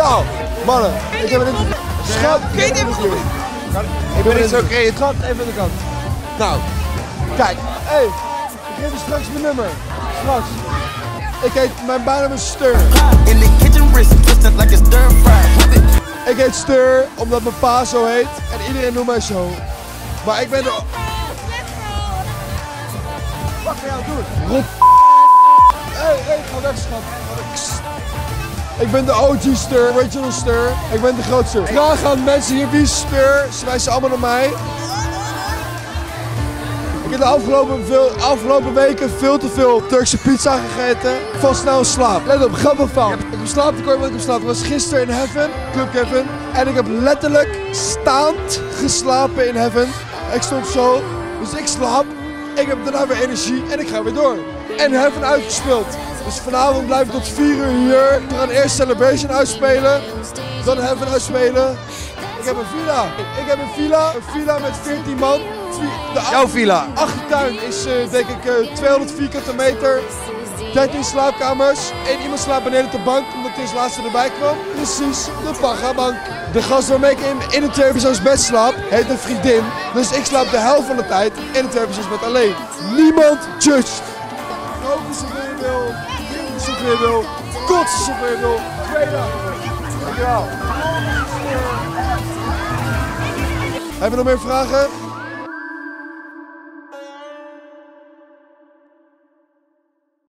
Nou, mannen, ik heb een interview. Schat, Kun je het even goed? ik ben niet zo creatief. Schat, even aan de kant. Nou, kijk. Hé, ik geef je straks mijn nummer. Straks. Mijn bijnaam is Stir. In the kitchen wrist twisted like a stir fry. Ik heet Stir omdat mijn pa zo heet en iedereen noemt mij zo. Maar ik ben de... Wat ga jij doen? Rot. Hé, ga weg, schat. Ik ben de OG Stir, original Stir. Ik ben de grootste. Vraag aan mensen hier wie is Stir. Ze wijzen allemaal naar mij. Ik heb de afgelopen weken veel te veel Turkse pizza gegeten. Ik val snel in slaap. Let op, grappig fout. Ik heb slaaptekort, want ik heb slaap. Ik was gisteren in Heaven, Club Heaven. En ik heb letterlijk staand geslapen in Heaven. Ik stond zo, dus ik slaap. Ik heb daarna weer energie en ik ga weer door. En Heaven uitgespeeld. Dus vanavond blijf ik tot 4 uur hier. We gaan eerst Celebration uitspelen. Dan Heaven uitspelen. Ik heb een villa. Ik heb een villa met 14 man. Jouw villa. Achtertuin is denk ik 200 vierkante meter. 13 slaapkamers. Eén iemand slaapt beneden op de bank omdat hij als laatste erbij kwam. Precies, de pagabank. De gast waarmee ik in een tweepersoonsbed slaap heet een vriendin. Dus ik slaap de helft van de tijd in een tweepersoonsbed alleen. Niemand judged. Roken zoveel je wil, drinken zoveel je wil, kotsen zoveel je wil. 2 dagen. Dankjewel. Hebben we nog meer vragen?